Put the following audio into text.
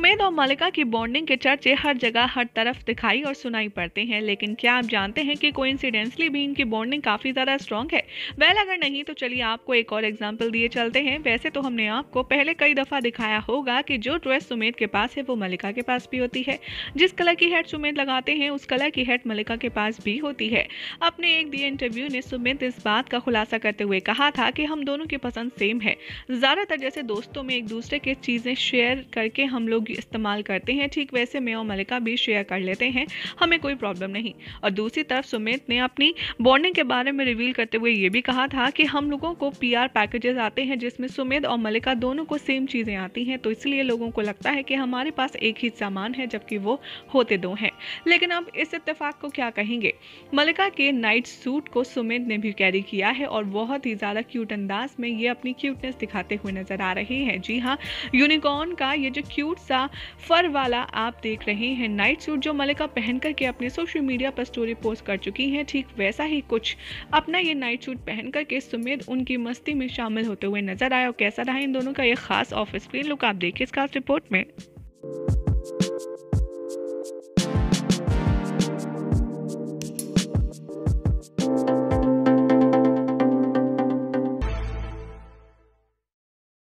सुमेध और मलिका की बॉन्डिंग के चर्चे हर जगह हर तरफ दिखाई और सुनाई पड़ते हैं, लेकिन क्या आप जानते हैं कि कोइंसिडेंटली भी इनकी बॉन्डिंग काफी ज्यादा स्ट्रांग है? अगर नहीं तो चलिए आपको एक और एग्जांपल दिए चलते हैं। वैसे तो हमने आपको पहले कई दफा दिखाया होगा कि जो ड्रेस सुमेध के पास है वो मलिका के पास भी होती है। जिस कलर की हेड सुमेध लगाते हैं उस कलर की हेड मलिका के पास भी होती है। अपने एक दिए इंटरव्यू ने सुमेध इस बात का खुलासा करते हुए कहा था कि हम दोनों की पसंद सेम है। ज्यादातर जैसे दोस्तों में एक दूसरे की चीजें शेयर करके हम लोग इस्तेमाल करते हैं, ठीक वैसे मैं और मलिका भी शेयर कर लेते हैं, हमें कोई प्रॉब्लम नहीं। और दूसरी तरफ सुमित ने अपनी बॉन्डिंग के बारे में रिवील करते हुए ये भी कहा था कि हम लोगों को पीआर पैकेजेस आते हैं जिसमें सुमित और मलिका दोनों को सेम चीजें आती हैं, तो इसलिए लोगों को लगता है कि हमारे पास एक ही सामान है जबकि वो होते दो हैं। लेकिन अब इस इत्तेफाक को क्या कहेंगे? मलिका के नाइट सूट को सुमित ने भी कैरी किया है और बहुत ही ज्यादा क्यूट अंदाज में ये अपनी क्यूटनेस दिखाते हुए नजर आ रही है। जी हाँ, यूनिकॉर्न का ये जो क्यूट सा फर वाला आप देख रहे हैं नाइट सूट जो मलिका पहन करके अपने सोशल मीडिया पर स्टोरी पोस्ट कर चुकी हैं, ठीक वैसा ही कुछ अपना ये नाइट सूट पहन करके सुमित उनकी मस्ती में शामिल होते हुए नजर आया। और कैसा रहा इन दोनों का ये खास ऑफ स्क्रीन लुक, आप देखिए इस खास रिपोर्ट में।